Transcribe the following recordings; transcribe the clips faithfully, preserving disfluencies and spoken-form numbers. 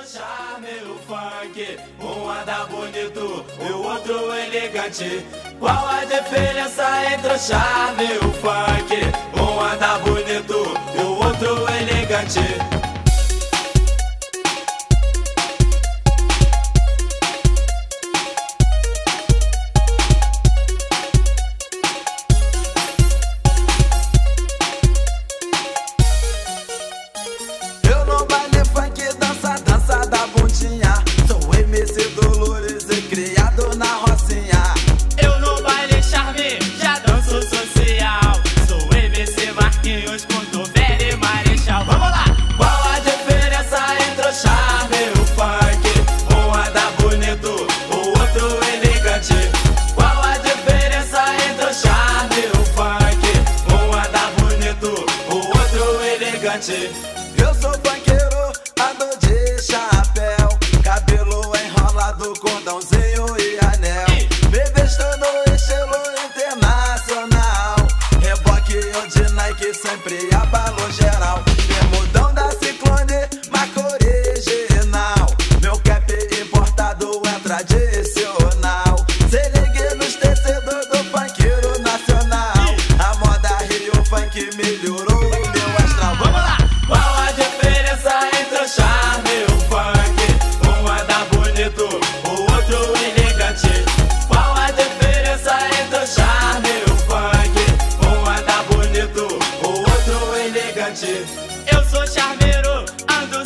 charme, o funk, um anda bonito e o outro elegante. Qual a diferença entre o charme e o funk? Um anda bonito e o outro elegante. Sou M C Dolores e criado na Rocinha. Eu no baile charme já danço social. Sou M C Marquinhos, Cotovelo e Marechal. Vamos lá! Qual a diferença entre o charme e o funk? Um anda bonito, o outro elegante. Qual a diferença entre o charme e o funk? Um anda bonito, o outro elegante. Eu sou funkeiro, ando de chapéu, cabelo enrolado, cordãozinho e anel. Me visto no estilo internacional, reboque ou de Nike, sempre abalo geral. Bermudão da Ciclone, marca original. Meu cap importado é tradicional. Se ligue nos tecidos do funkeiro nacional. A moda Rio Funk melhorou meu astral. Vamos lá! Qual a diferença entre o charme e o funk? Um anda bonito, o outro elegante. Qual a diferença entre o charme e o funk? Um anda bonito, o outro elegante. Eu sou charmeiro, ando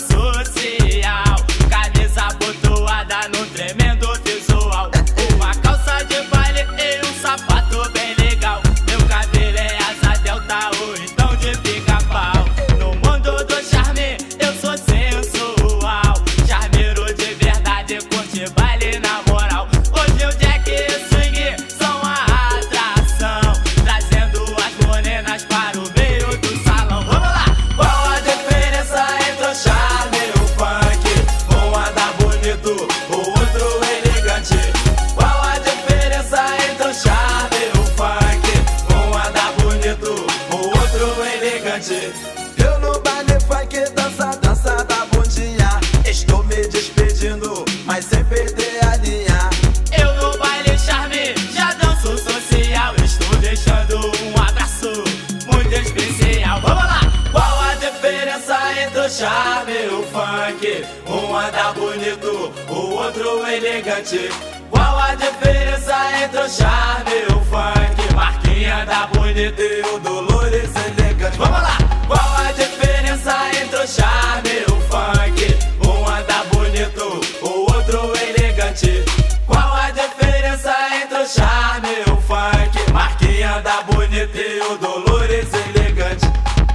social, camisa abotoada no tremendo visual. Uma calça de baile e um sapato bem legal. Meu cabelo é asa delta ou então de pica-pau. No mundo do charme eu sou sensual, charmeiro de verdade, curte baile na moral. Hoje o Jack e o swing são a atração, trazendo as morenas para o meio do salão. Vamos lá! Qual a diferença entre o charme e o funk? Um anda bonito, o outro elegante. Qual a diferença entre o charme e o funk? Um anda bonito, o outro elegante. Eu no baile funk dança, dança da bundinha. Estou me despedindo, mas sem perder a linha. Eu no baile charme já danço social. Estou deixando um abraço muito especial. Vamos lá! Qual a diferença entre o charme e o funk? Um anda bonito, o outro elegante. Qual a diferença entre o charme e o funk? Marquinhos anda bonito e o Dolores elegante. Vamos lá! Qual a diferença entre o charme e o funk? Um anda bonito, o outro elegante. Qual a diferença entre o charme e o funk? Marquinhos anda bonito e o Dolores elegante.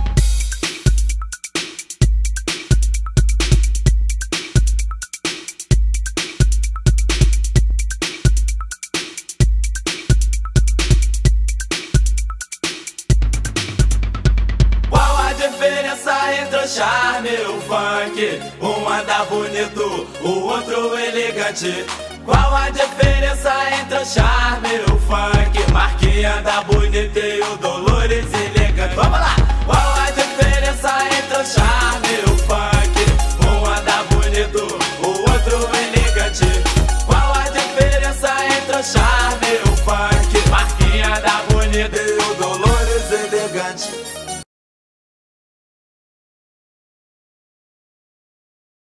Qual a diferença entre o charme e o funk? Um anda bonito, o outro elegante. Qual a diferença entre o charme e o funk? Marquinhos anda bonito e o Dolores elegante. Vamos lá!